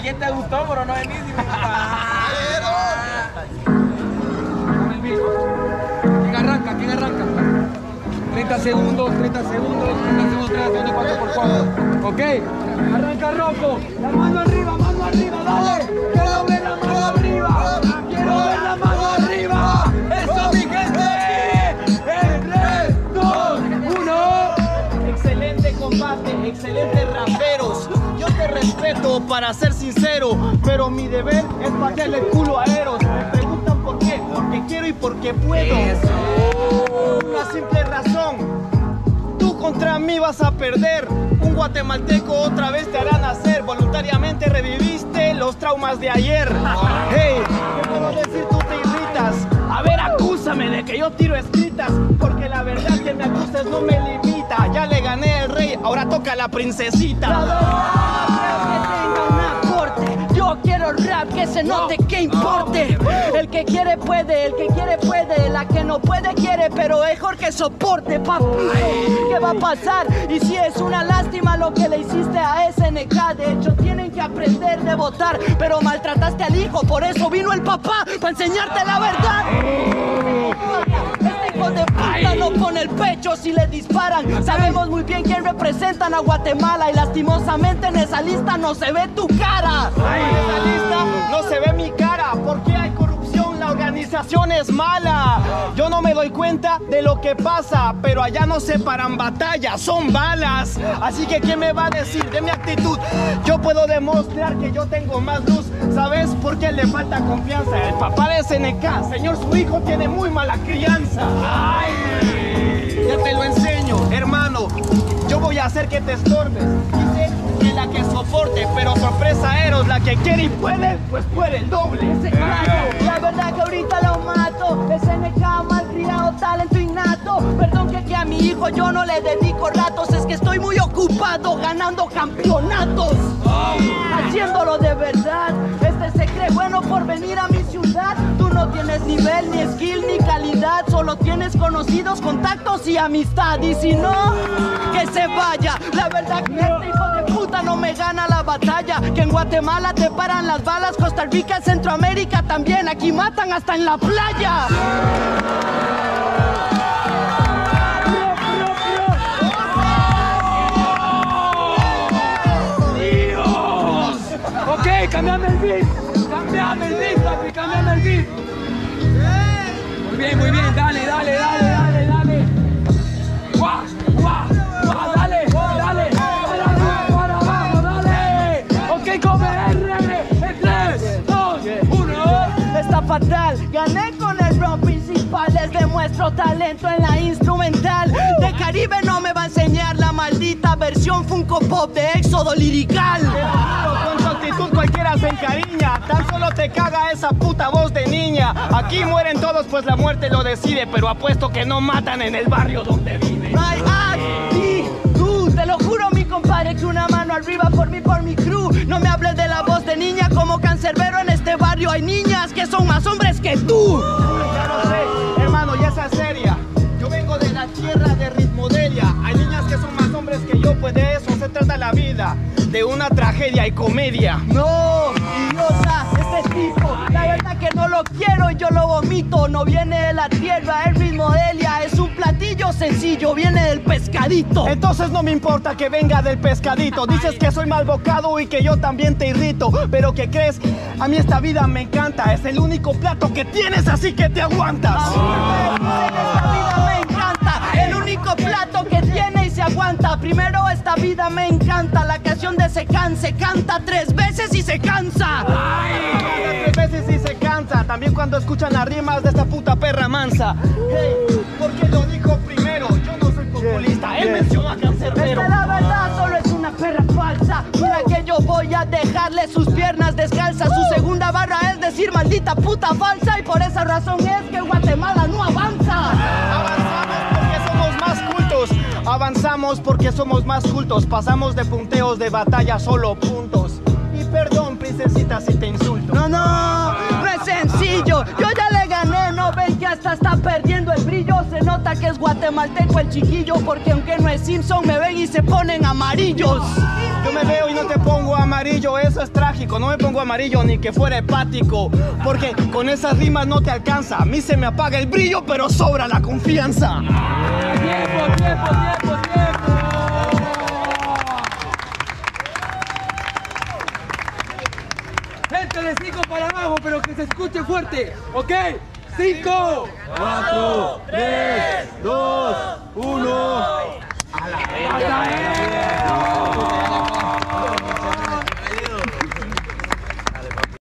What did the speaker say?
que te gustó, pero no venís. ¿Quién arranca? ¿Quién arranca? 30 segundos, 30 segundos, 30 segundos, 4x4. ¿Ok? Arranca Rocco. La mano arriba, dale. Quiero ver la mano arriba. Quiero ver la mano arriba. Eso, mi gente. 3, 2, 1. Excelente combate, excelentes raperos. Yo te respeto, para ser sincero, pero mi deber es patearle el culo a Eros. Me preguntan por qué, porque quiero y porque puedo. Una simple razón, tú contra mí vas a perder. Un guatemalteco otra vez te hará nacer. Voluntariamente reviviste los traumas de ayer. Hey, ¿qué puedo decir? Tú te irritas. A ver, acúsame de que yo tiro escritas, porque la verdad que me acuses no me limita. Ya le gané al rey, ahora toca a la princesita. La verdad creo que tenga un aporte. Yo quiero rap que se note que importe. El que quiere puede, el que quiere puede. La que no puede quiere, pero mejor que soporte, papito. ¿Qué va a pasar? Y si es una lástima lo que le hiciste a SNK. De hecho tienen que aprender de votar, pero maltrataste al hijo, por eso vino el papá, para enseñarte la verdad. Este hijo de puta no pone el pecho si le disparan. Sabemos muy bien quién representan a Guatemala, y lastimosamente en esa lista no se ve tu cara. En esa lista no se ve mi cara. ¿Por qué hay corrupción? La organización es mala. Yo no me doy cuenta de lo que pasa, pero allá no se paran batallas, son balas. Así que ¿quién me va a decir de mi actitud? Yo puedo demostrar que yo tengo más luz. ¿Sabes por qué le falta confianza? El papá de SNK, señor, su hijo tiene muy mala crianza. Ay, ya te lo enseño, hermano. Yo voy a hacer que te estorbes. Dice que la que soporte, pero sorpresa Eros, la que quiere y puede, pues puede el doble. La verdad que ahorita lo mato. SNK malcriado, talento innato. Perdón que a mi hijo yo no le dedico ratos. Es que estoy muy ocupado ganando campeonatos, haciéndolo de verdad. Este se cree bueno por venir a mi ciudad. Tú no tienes nivel, ni skill, ni calidad. Solo tienes conocidos, contactos y amistad. Y si no, que se vaya. La verdad que este hijo de puta no me gana la batalla. Que en Guatemala te paran las balas, Costa Rica, Centroamérica también. Aquí matan hasta en la playa. Dios. Ok, cambiame el beat, papi, cambiame el beat. Muy bien, dale. Guau, dale. Dale. Ok, come R. 3, 2, 1. Está fatal, gané con el round principal. Les demuestro talento en la instrumental. De Caribe no me va a enseñar la maldita versión Funko Pop de Éxodo Lirical. Con tu actitud cualquiera se encariña. Tan solo te caga esa puta voz de niña. Aquí mueren todos pues la muerte lo decide, pero apuesto que no matan en el barrio donde vive. Tú, te lo juro mi compadre, que una mano arriba por mí, por mi crew. No me hables de la voz de niña como cancerbero. En este barrio hay niñas que son más hombres que tú. Ya lo sé, hermano, ya sea seria. Yo vengo de la tierra de Ritmodelia. Hay niñas que son más hombres que yo, pues de eso se trata la vida, de una tragedia y comedia. No, idiota, este tipo, la verdad que no lo quiero y yo lo vomito. No viene de la tierra, es Ritmodelia. Es un platillo sencillo, viene del pescadito. Entonces no me importa que venga del pescadito. Dices que soy mal bocado y que yo también te irrito, pero ¿qué crees? A mí esta vida me encanta. Es el único plato que tienes, así que te aguantas. Esta vida me encanta, el único plato que tiene y se aguanta. Primero, esta vida me encanta. La canción de se canta 3 veces y se cansa. Canta 3 veces y se cansa. También cuando escuchan las rimas de esta puta perra mansa. Hey, ¿por qué lo dijo primero? Yo no soy populista, él mencionó a Cancerbero. La verdad solo es una perra falsa. Mira que yo voy a dejarle sus piernas descalzas. Su segunda barra es decir maldita puta falsa. Y por esa razón es que Guatemala no avanza. Avanzamos porque somos más cultos. Pasamos de punteos de batalla solo puntos. Y perdón, princesita, si te insulto. No es sencillo. Yo ya le gané, no ven que hasta está perdiendo el brillo. Se nota nota que es guatemalteco el chiquillo, porque aunque no es Simpson me ven y se ponen amarillos. Yo me veo y no te pongo amarillo, eso es trágico. No me pongo amarillo ni que fuera hepático, porque con esas rimas no te alcanza. A mí se me apaga el brillo, pero sobra la confianza. ¡Tiempo, tiempo, tiempo, tiempo! Gente de 5 para abajo, pero que se escuche fuerte, ¿ok? 5, 4, 3,